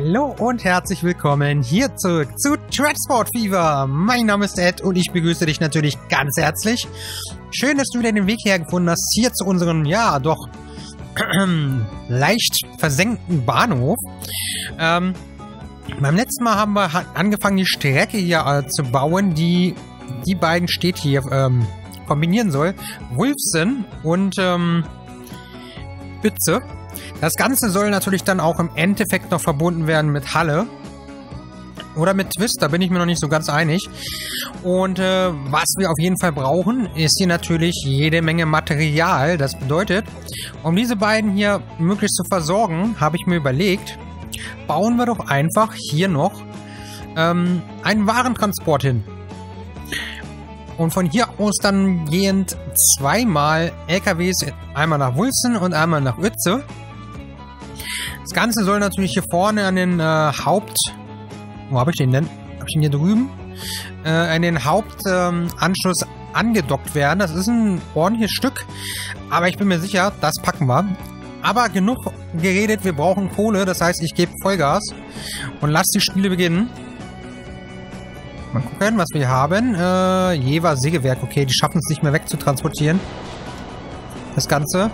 Hallo und herzlich willkommen hier zurück zu Transport Fever. Mein Name ist Ed und ich begrüße dich natürlich ganz herzlich. Schön, dass du wieder den Weg hergefunden hast, hier zu unserem, ja, doch leicht versenkten Bahnhof. Beim letzten Mal haben wir angefangen, die Strecke hier zu bauen, die beiden Städte hier kombinieren soll. Wulfsen und Bütze. Das Ganze soll natürlich dann auch im Endeffekt noch verbunden werden mit Halle. Oder mit Twist, da bin ich mir noch nicht so ganz einig. Und was wir auf jeden Fall brauchen, ist hier natürlich jede Menge Material. Das bedeutet, um diese beiden hier möglichst zu versorgen, habe ich mir überlegt, bauen wir doch einfach hier noch einen Warentransport hin. Und von hier aus dann gehend zweimal LKWs, einmal nach Wulfsen und einmal nach Uetze. Das Ganze soll natürlich hier vorne an den Wo habe ich den denn? Habe ich den hier drüben? An den Hauptanschluss angedockt werden. Das ist ein ordentliches Stück. Aber ich bin mir sicher, das packen wir. Aber genug geredet, wir brauchen Kohle. Das heißt, ich gebe Vollgas und lasse die Spiele beginnen. Mal gucken, was wir haben. Jever Sägewerk. Okay, die schaffen es nicht mehr wegzutransportieren. Das Ganze.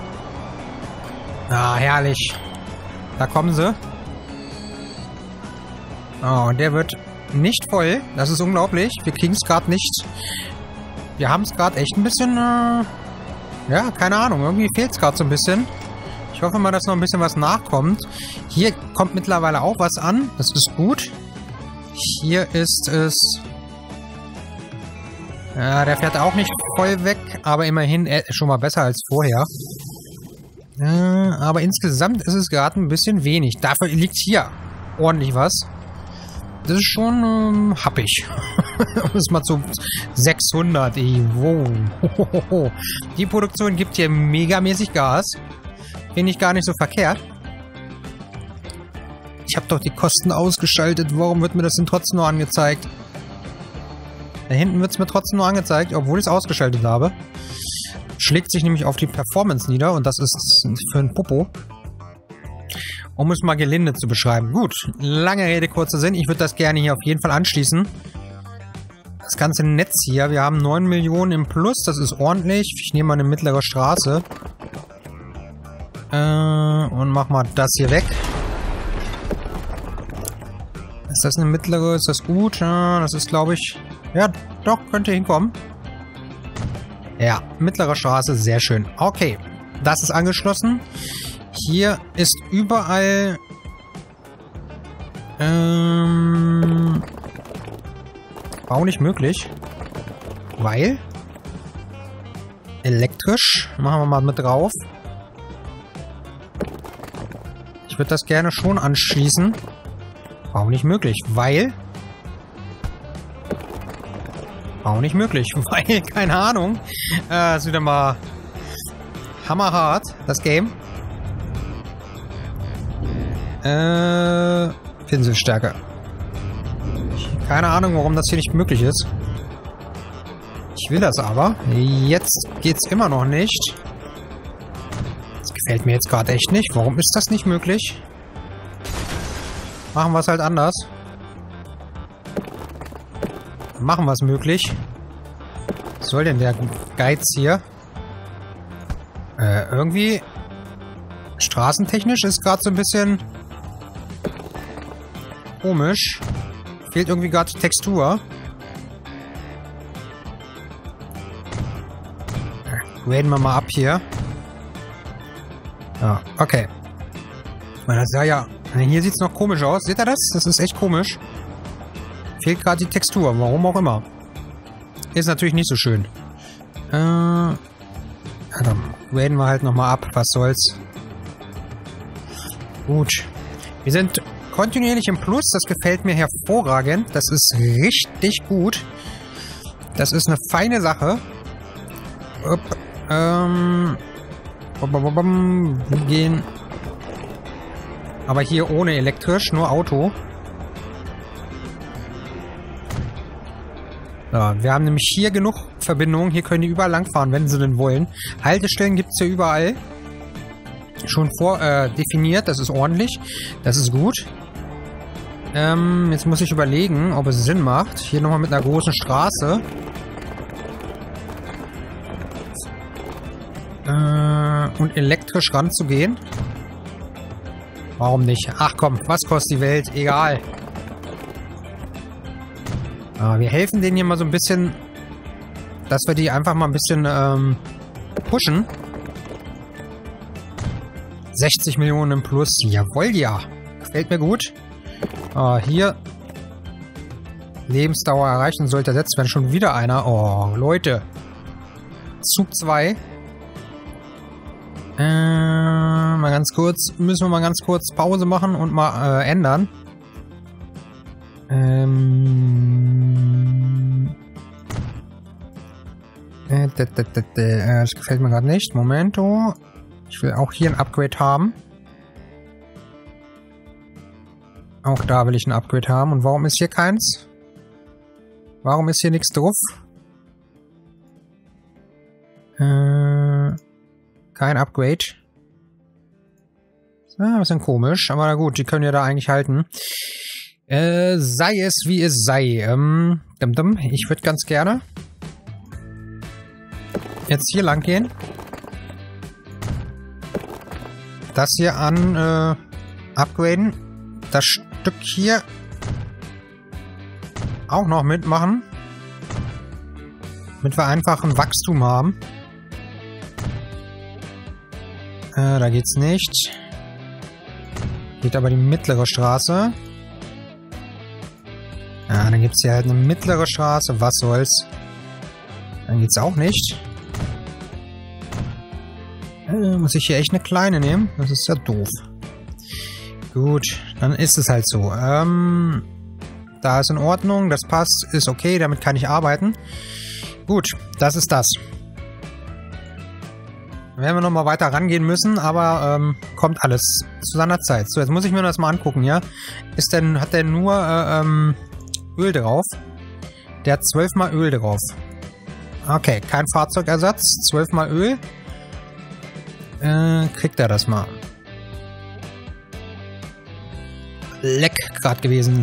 Ah, herrlich. Da kommen sie. Oh, und der wird nicht voll. Das ist unglaublich. Wir kriegen es gerade nicht. Wir haben es gerade echt ein bisschen... ja, keine Ahnung. Irgendwie fehlt es gerade so ein bisschen. Ich hoffe mal, dass noch ein bisschen was nachkommt. Hier kommt mittlerweile auch was an. Das ist gut. Hier ist es... Ja, der fährt auch nicht voll weg. Aber immerhin schon mal besser als vorher. Aber insgesamt ist es gerade ein bisschen wenig. Dafür liegt hier ordentlich was. Das ist schon happig. Das ist mal zu 600. Ey. Wow. Die Produktion gibt hier megamäßig Gas. Finde ich gar nicht so verkehrt. Ich habe doch die Kosten ausgeschaltet. Warum wird mir das denn trotzdem nur angezeigt? Da hinten wird es mir trotzdem nur angezeigt, obwohl ich es ausgeschaltet habe. Schlägt sich nämlich auf die Performance nieder und das ist für ein Popo. Um es mal gelinde zu beschreiben. Gut, lange Rede, kurzer Sinn. Ich würde das gerne hier auf jeden Fall anschließen. Das ganze Netz hier. Wir haben 9 Millionen im Plus. Das ist ordentlich. Ich nehme mal eine mittlere Straße. Und mach mal das hier weg. Ist das eine mittlere? Ist das gut? Ja, das ist, glaube ich... Ja, doch, könnte hinkommen. Ja, mittlere Straße, sehr schön. Okay, das ist angeschlossen. Hier ist überall... Bau nicht möglich. Weil... Elektrisch. Machen wir mal mit drauf. Ich würde das gerne schon anschließen. Bau nicht möglich, weil... Auch nicht möglich, weil, keine Ahnung, ist wieder mal hammerhart, das Game. Pinselstärke. Keine Ahnung, warum das hier nicht möglich ist. Ich will das aber. Jetzt geht's immer noch nicht. Das gefällt mir jetzt gerade echt nicht. Warum ist das nicht möglich? Machen wir es halt anders. Machen wir es möglich. Was soll denn der Geiz hier? Irgendwie straßentechnisch ist gerade so ein bisschen komisch. Fehlt irgendwie gerade Textur. Graden wir mal ab hier. Ja, okay. Ja, hier sieht es noch komisch aus. Seht ihr das? Das ist echt komisch. Fehlt gerade die Textur, warum auch immer. Ist natürlich nicht so schön. Ja, dann graden wir halt nochmal ab, was soll's. Gut. Wir sind kontinuierlich im Plus, das gefällt mir hervorragend. Das ist richtig gut. Das ist eine feine Sache. Wir gehen... Aber hier ohne elektrisch, nur Auto. Ja, wir haben nämlich hier genug Verbindungen. Hier können die überall langfahren, wenn sie denn wollen. Haltestellen gibt es hier überall. Schon definiert. Das ist ordentlich. Das ist gut. Jetzt muss ich überlegen, ob es Sinn macht, hier nochmal mit einer großen Straße und elektrisch ranzugehen. Warum nicht? Ach komm, was kostet die Welt? Egal. Aber wir helfen denen hier mal so ein bisschen, dass wir die einfach mal ein bisschen pushen. 60 Millionen im Plus. Jawohl, ja. Gefällt mir gut. Hier Lebensdauer erreichen sollte ersetzt werden. Schon wieder einer. Oh, Leute. Zug 2. Mal ganz kurz. Müssen wir mal ganz kurz Pause machen und mal ändern. Das gefällt mir gerade nicht. Momento. Ich will auch hier ein Upgrade haben. Auch da will ich ein Upgrade haben. Und warum ist hier keins? Warum ist hier nichts drauf? Kein Upgrade. Ein bisschen komisch. Aber na gut, die können ja da eigentlich halten. Sei es wie es sei. Ich würde ganz gerne jetzt hier lang gehen. Das hier an upgraden. Das Stück hier auch noch mitmachen. Damit wir einfach ein Wachstum haben. Da geht's nicht. Geht aber die mittlere Straße. Ja, dann gibt's hier halt eine mittlere Straße. Was soll's. Dann geht's auch nicht. Muss ich hier echt eine kleine nehmen? Das ist ja doof. Gut, dann ist es halt so. Da ist in Ordnung, das passt, ist okay, damit kann ich arbeiten. Gut, das ist das. Dann werden wir nochmal weiter rangehen müssen, aber kommt alles zu seiner Zeit. So, jetzt muss ich mir das mal angucken, ja. Hat der nur Öl drauf? Der hat 12 mal Öl drauf. Okay, kein Fahrzeugersatz, 12 mal Öl. Kriegt er das mal. Leck gerade gewesen.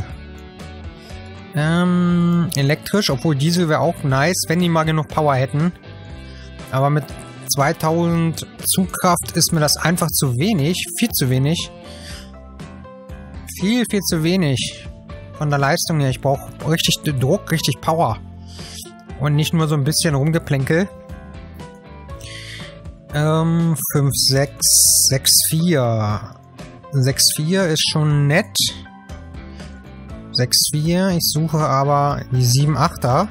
Elektrisch, obwohl Diesel wäre auch nice, wenn die mal genug Power hätten. Aber mit 2000 Zugkraft ist mir das einfach zu wenig. Viel zu wenig. Viel zu wenig. Von der Leistung her. Ich brauche richtig Druck, richtig Power. Und nicht nur so ein bisschen Rumgeplänkel. 5, 6, 6, 4. 6, 4 ist schon nett. 6, 4. Ich suche aber die 7, 8er.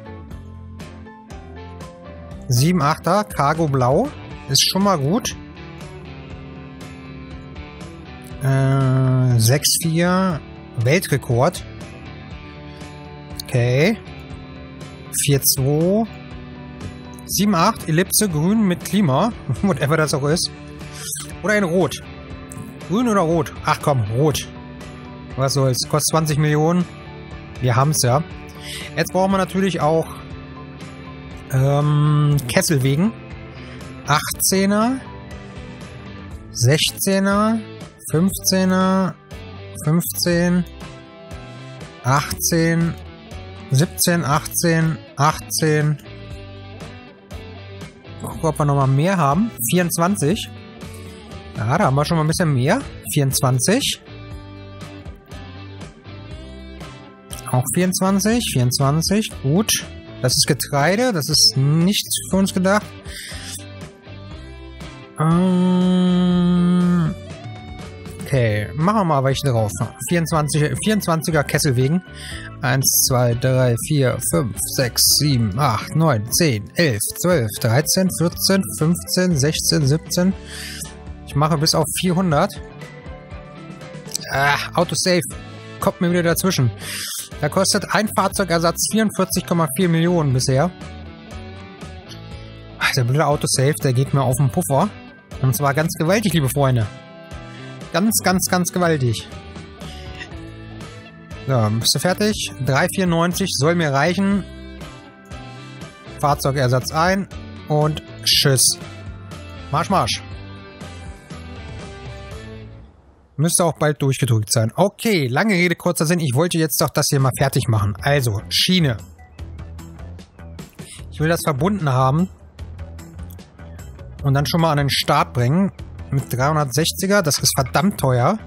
7, 8er, Cargo Blau. Ist schon mal gut. 6, 4. Weltrekord. Okay. 4, 2. 7, 8, Ellipse, grün mit Klima. Whatever das auch ist. Oder in Rot. Grün oder Rot? Ach komm, Rot. Was soll's? Kostet 20 Millionen. Wir haben's ja. Jetzt brauchen wir natürlich auch Kesselwegen. 18er. 16er. 15er. 15. 18. 17, 18. 18. Gucken, ob wir nochmal mehr haben. 24. Ja, da haben wir schon mal ein bisschen mehr. 24. Auch 24. 24. Gut. Das ist Getreide. Das ist nicht für uns gedacht. Okay. Machen wir mal welche drauf. 24er Kesselwegen. 1, 2, 3, 4, 5, 6, 7, 8, 9, 10, 11, 12, 13, 14, 15, 16, 17. Ich mache bis auf 400. Autosave. Kommt mir wieder dazwischen. Da kostet ein Fahrzeugersatz 44,4 Millionen bisher. Ach, der blöde Autosave, der geht mir auf den Puffer. Und zwar ganz gewaltig, liebe Freunde. Ganz, ganz, ganz gewaltig. So, bist du fertig? 3,94 soll mir reichen. Fahrzeugersatz ein. Und tschüss. Marsch, Marsch. Müsste auch bald durchgedrückt sein. Okay, lange Rede, kurzer Sinn. Ich wollte jetzt doch das hier mal fertig machen. Also, Schiene. Ich will das verbunden haben. Und dann schon mal an den Start bringen. Mit 360er. Das ist verdammt teuer.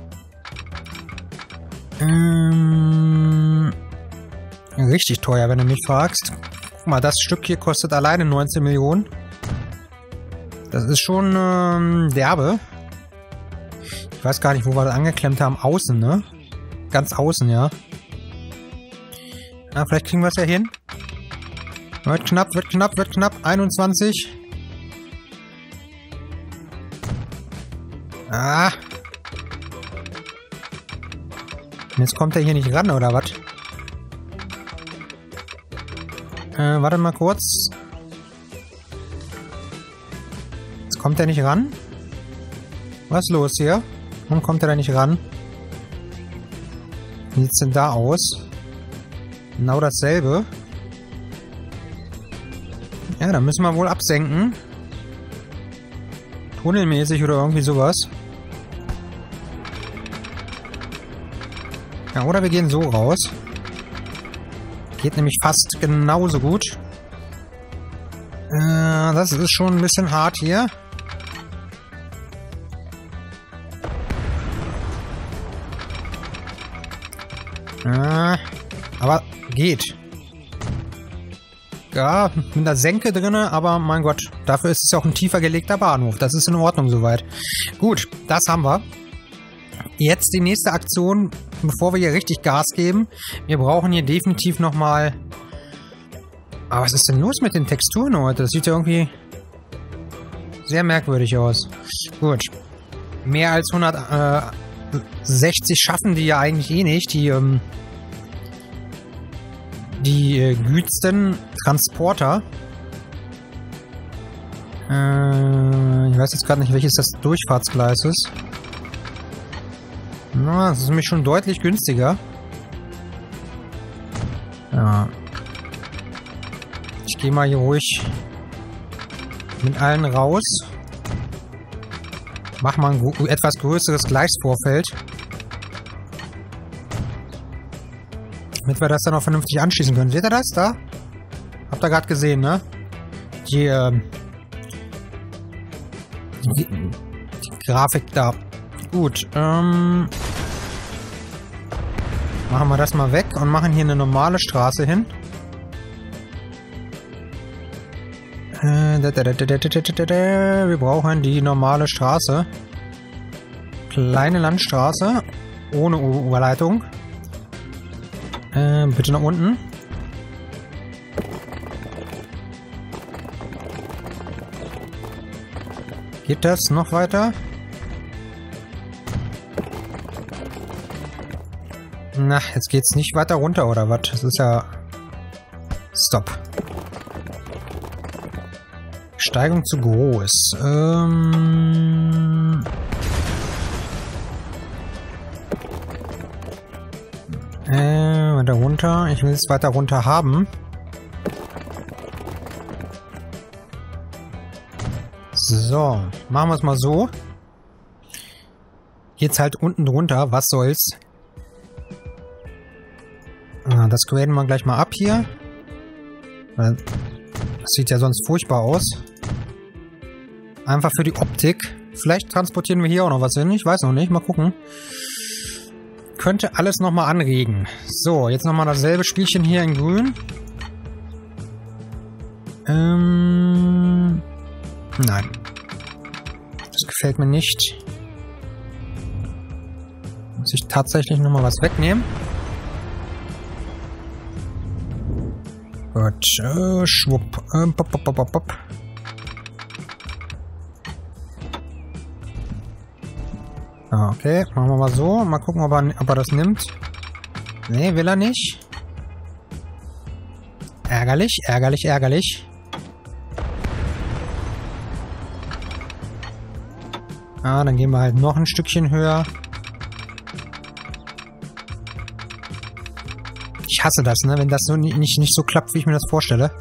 Richtig teuer, wenn du mich fragst. Guck mal, das Stück hier kostet alleine 19 Millionen. Das ist schon derbe. Ich weiß gar nicht, wo wir das angeklemmt haben. Außen, ne? Ganz außen, ja. Ja, vielleicht kriegen wir es ja hin. Wird knapp, wird knapp, wird knapp. 21. Ah. Jetzt kommt er hier nicht ran, oder was? Warte mal kurz. Jetzt kommt er nicht ran. Was ist los hier? Warum kommt er da nicht ran? Wie sieht es denn da aus? Genau dasselbe. Ja, dann müssen wir wohl absenken. Tunnelmäßig oder irgendwie sowas. Ja, oder wir gehen so raus. Geht nämlich fast genauso gut. Das ist schon ein bisschen hart hier. Aber geht. Ja, mit der Senke drin, aber mein Gott, dafür ist es ja auch ein tiefer gelegter Bahnhof. Das ist in Ordnung soweit. Gut, das haben wir. Jetzt die nächste Aktion, bevor wir hier richtig Gas geben. Wir brauchen hier definitiv nochmal... Aber was ist denn los mit den Texturen heute? Das sieht ja irgendwie sehr merkwürdig aus. Gut. Mehr als 160 schaffen die ja eigentlich eh nicht. Die gütsten Transporter. Ich weiß jetzt gerade nicht, welches das Durchfahrtsgleis ist. Na, das ist nämlich schon deutlich günstiger. Ja. Ich gehe mal hier ruhig mit allen raus. Mach mal ein etwas größeres Gleisvorfeld. Damit wir das dann auch vernünftig anschließen können. Seht ihr das da? Habt ihr gerade gesehen, ne? Die Grafik da. Gut, machen wir das mal weg und machen hier eine normale Straße hin. Wir brauchen die normale Straße. Kleine Landstraße. Ohne Oberleitung. Bitte nach unten. Geht das noch weiter? Na, jetzt geht's nicht weiter runter, oder was? Das ist ja... Stopp. Steigung zu groß. Weiter runter. Ich will es weiter runter haben. So, machen wir es mal so. Jetzt halt unten drunter. Was soll's? Das graden wir gleich mal ab hier. Das sieht ja sonst furchtbar aus. Einfach für die Optik. Vielleicht transportieren wir hier auch noch was hin. Ich weiß noch nicht. Mal gucken. Könnte alles nochmal anregen. So, jetzt nochmal dasselbe Spielchen hier in grün. Nein. Das gefällt mir nicht. Muss ich tatsächlich nochmal was wegnehmen. Gut, schwupp. Pop. Okay, machen wir mal so. Mal gucken, ob er das nimmt. Nee, will er nicht. Ärgerlich, ärgerlich, ärgerlich. Dann gehen wir halt noch ein Stückchen höher. Ich hasse das, ne? Wenn das so nicht so klappt, wie ich mir das vorstelle.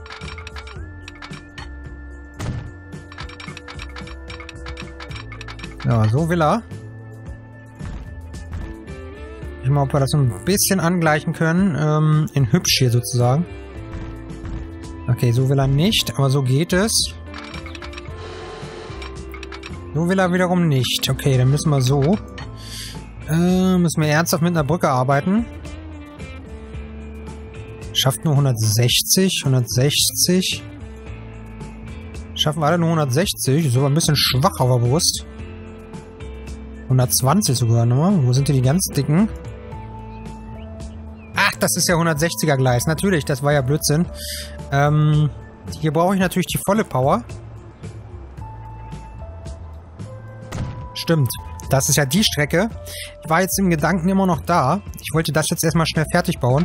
Ja, so will er. Ich mal, ob wir das so ein bisschen angleichen können. In hübsch hier sozusagen. Okay, so will er nicht, aber so geht es. So will er wiederum nicht. Okay, dann müssen wir so. Müssen wir ernsthaft mit einer Brücke arbeiten. Schafft nur 160, 160. Schaffen wir alle nur 160. Ist aber ein bisschen schwach auf der Brust. 120 sogar nur. Wo sind hier die ganz dicken? Ach, das ist ja 160er Gleis. Natürlich, das war ja Blödsinn. Hier brauche ich natürlich die volle Power. Stimmt. Das ist ja die Strecke. Ich war jetzt im Gedanken immer noch da. Ich wollte das jetzt erstmal schnell fertig bauen.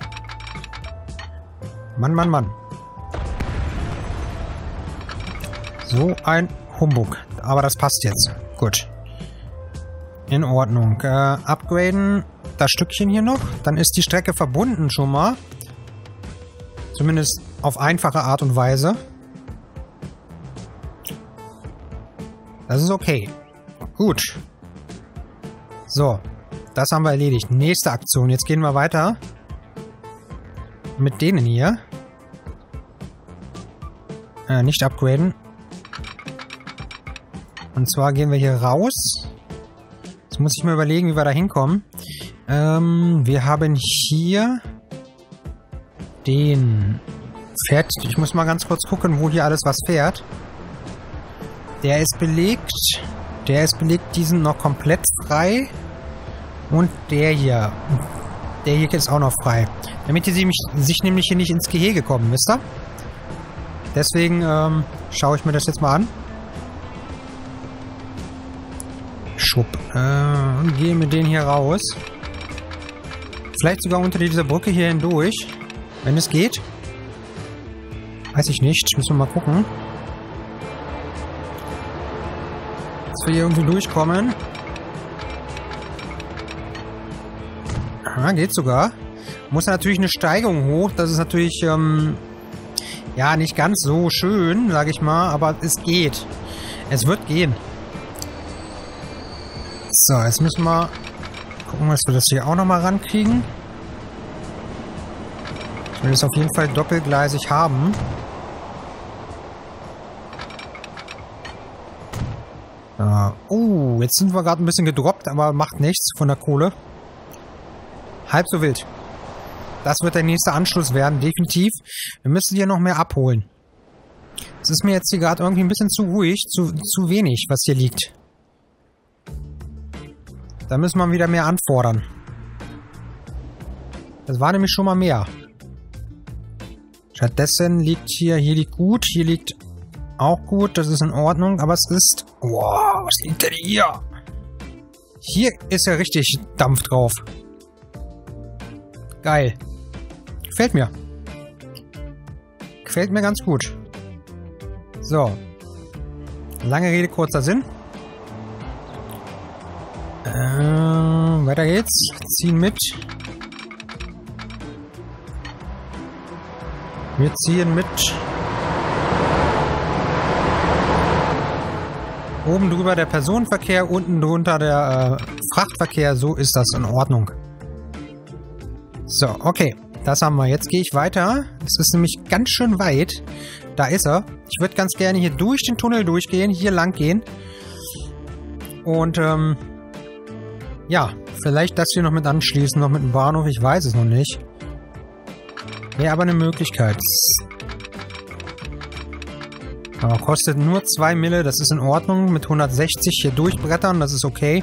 Mann, Mann, Mann. So ein Humbug. Aber das passt jetzt. Gut. In Ordnung. Upgraden das Stückchen hier noch. Dann ist die Strecke verbunden schon mal. Zumindest auf einfache Art und Weise. Das ist okay. Gut. So. Das haben wir erledigt. Nächste Aktion. Jetzt gehen wir weiter. Mit denen hier. Nicht upgraden. Und zwar gehen wir hier raus. Jetzt muss ich mir überlegen, wie wir da hinkommen. Wir haben hier den Pferd. Ich muss mal ganz kurz gucken, wo hier alles was fährt. Der ist belegt. Der ist belegt. Die sind noch komplett frei. Und der hier. Der hier ist auch noch frei. Damit die sich nämlich hier nicht ins Gehege kommen, wisst ihr? Deswegen schaue ich mir das jetzt mal an. Schwupp. Und gehe mit denen hier raus. Vielleicht sogar unter dieser Brücke hier hindurch. Wenn es geht. Weiß ich nicht. Müssen wir mal gucken. Dass wir hier irgendwie durchkommen. Aha, geht sogar. Muss natürlich eine Steigung hoch. Das ist natürlich, ja, nicht ganz so schön, sage ich mal. Aber es geht. Es wird gehen. So, jetzt müssen wir gucken, dass wir das hier auch nochmal rankriegen. Ich will das auf jeden Fall doppelgleisig haben. Jetzt sind wir gerade ein bisschen gedroppt, aber macht nichts von der Kohle. Halb so wild. Das wird der nächste Anschluss werden, definitiv. Wir müssen hier noch mehr abholen. Es ist mir jetzt hier gerade irgendwie ein bisschen zu ruhig, zu wenig, was hier liegt. Da müssen wir wieder mehr anfordern. Das war nämlich schon mal mehr. Stattdessen liegt hier liegt gut, hier liegt auch gut, das ist in Ordnung, aber es ist... Wow, was liegt denn hier? Hier ist ja richtig Dampf drauf. Geil. Gefällt mir. Gefällt mir ganz gut. So. Lange Rede, kurzer Sinn. Weiter geht's. Ziehen mit. Wir ziehen mit. Oben drüber der Personenverkehr, unten drunter der Frachtverkehr. So ist das in Ordnung. So, okay. Das haben wir. Jetzt gehe ich weiter. Es ist nämlich ganz schön weit. Da ist er. Ich würde ganz gerne hier durch den Tunnel durchgehen. Hier lang gehen. Und, ja, vielleicht das hier noch mit anschließen, noch mit dem Bahnhof, ich weiß es noch nicht. Wäre aber eine Möglichkeit. Aber kostet nur 2 Mille, das ist in Ordnung. Mit 160 hier durchbrettern, das ist okay.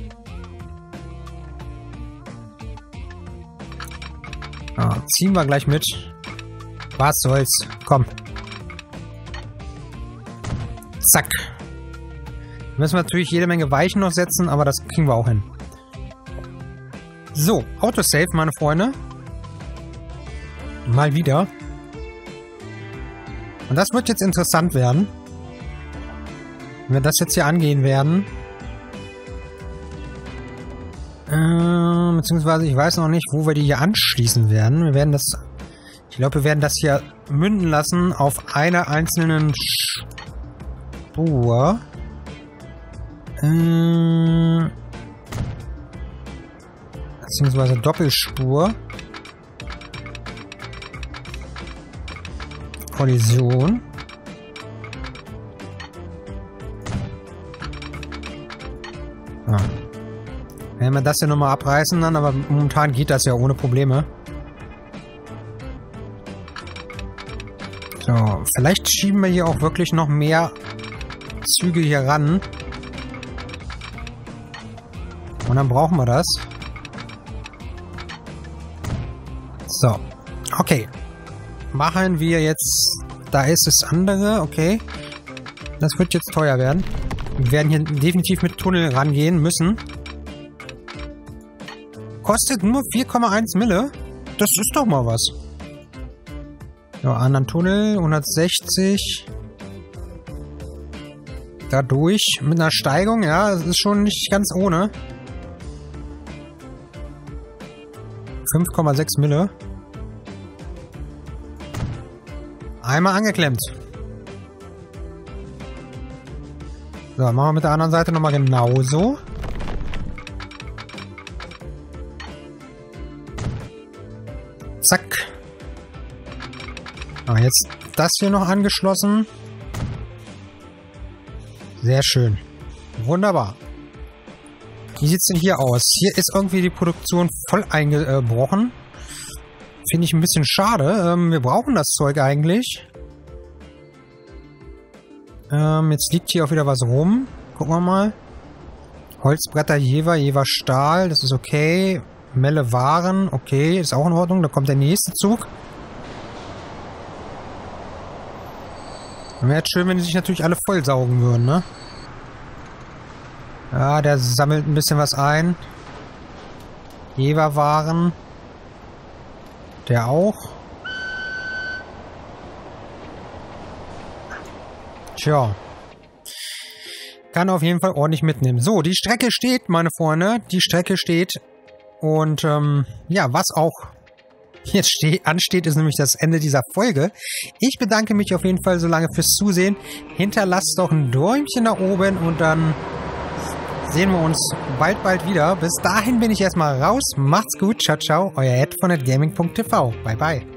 Ziehen wir gleich mit. Was soll's. Komm. Zack. Müssen wir natürlich jede Menge Weichen noch setzen, aber das kriegen wir auch hin. So, Autosave, meine Freunde. Mal wieder. Und das wird jetzt interessant werden. Wenn wir das jetzt hier angehen werden. Beziehungsweise, ich weiß noch nicht, wo wir die hier anschließen werden. Wir werden das... Ich glaube, wir werden das hier münden lassen auf einer einzelnen Spur. beziehungsweise Doppelspur. Kollision. Ja. Wenn wir das hier nochmal abreißen dann, aber momentan geht das ja ohne Probleme. So, vielleicht schieben wir hier auch wirklich noch mehr Züge hier ran. Und dann brauchen wir das. So, okay. Machen wir jetzt... Da ist das andere, okay. Das wird jetzt teuer werden. Wir werden hier definitiv mit Tunnel rangehen müssen. Kostet nur 4,1 Mille. Das ist doch mal was. So, anderen Tunnel, 160. Dadurch mit einer Steigung, ja, das ist schon nicht ganz ohne. 5,6 Mille. Einmal angeklemmt. So, machen wir mit der anderen Seite nochmal genauso. Zack. Ah, jetzt das hier noch angeschlossen. Sehr schön. Wunderbar. Wie sieht es denn hier aus? Hier ist irgendwie die Produktion voll eingebrochen. Finde ich ein bisschen schade. Wir brauchen das Zeug eigentlich. Jetzt liegt hier auch wieder was rum. Gucken wir mal. Holzbretter Jever Stahl. Das ist okay. Melle Waren. Okay, ist auch in Ordnung. Da kommt der nächste Zug. Wäre jetzt schön, wenn die sich natürlich alle vollsaugen würden, ne? Ja, der sammelt ein bisschen was ein. Jever-Waren. Der auch. Tja. Kann auf jeden Fall ordentlich mitnehmen. So, die Strecke steht, meine Freunde. Die Strecke steht. Und, ja, was auch jetzt ansteht, ist nämlich das Ende dieser Folge. Ich bedanke mich auf jeden Fall so lange fürs Zusehen. Hinterlasst doch ein Däumchen nach oben und dann sehen wir uns bald wieder. Bis dahin bin ich erstmal raus. Macht's gut. Ciao, ciao. Euer Ed von netgaming.tv. Bye, bye.